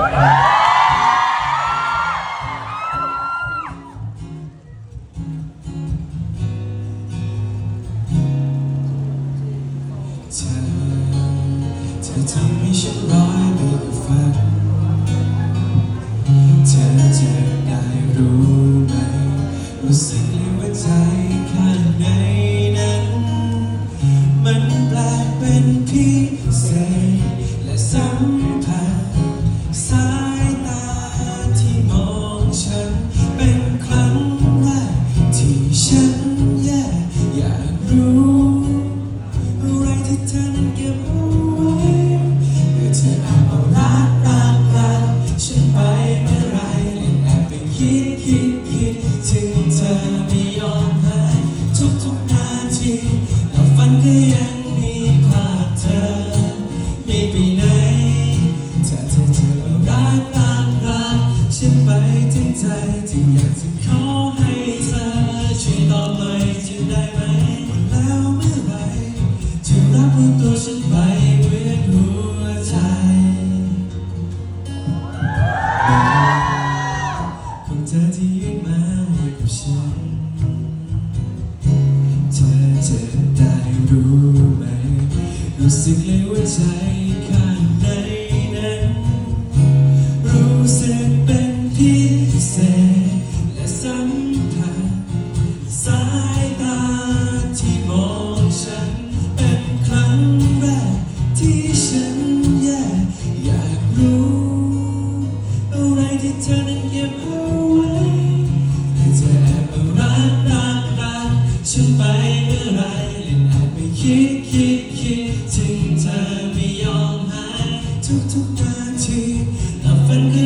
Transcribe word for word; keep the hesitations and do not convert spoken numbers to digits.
เธอเธอทำให้ฉันร้อยไปกว่าฝันเธอจะได้รู้ไหมรู้สึกเลยว่าใจข้างในนั้นมันแปลกเป็นพิเศษและสัมผัสสายตาที่มองฉันเป็นครั้งแรกที่ฉันแย่อยากรู้อะไรที่เธอนั้นเก็บเอาไว้เมื่อเธอแอบเอารักรักรักฉันไปเมื่อไรและแอบไปคิดคิดคิดถึงเธอไม่ยอมหายทุกทุกนาทีแล้วฝันก็ยังมีภาพเธอไม่ไปไหนเธอเธอเธอรักรักรักฉันไปถึงใจที่อยากจะขอให้เธอช่วยตอบหน่อยจะได้ไหมแล้วเมื่อไรจะรับรู้ตัวฉันไปเวียนหัวใจของเธอที่ยืนมาอยู่กับฉันเธอจะได้รู้ไหมรู้สึกเลยว่าใจข้างในนั้นรู้สึกเป็นพิเศษและสัมผัสสายตาที่มองฉันเป็นครั้งแรกที่ฉันแย่อยากรู้อะไรที่เธอนั้นเก็บเอาไว้ให้เธอแอบเอารักรักรักฉันไปเมื่อไรเล่นแอบไปคิดคิดคิดถึงเธอไม่ยอมหายทุกทุกนาทีแล้วฝันก็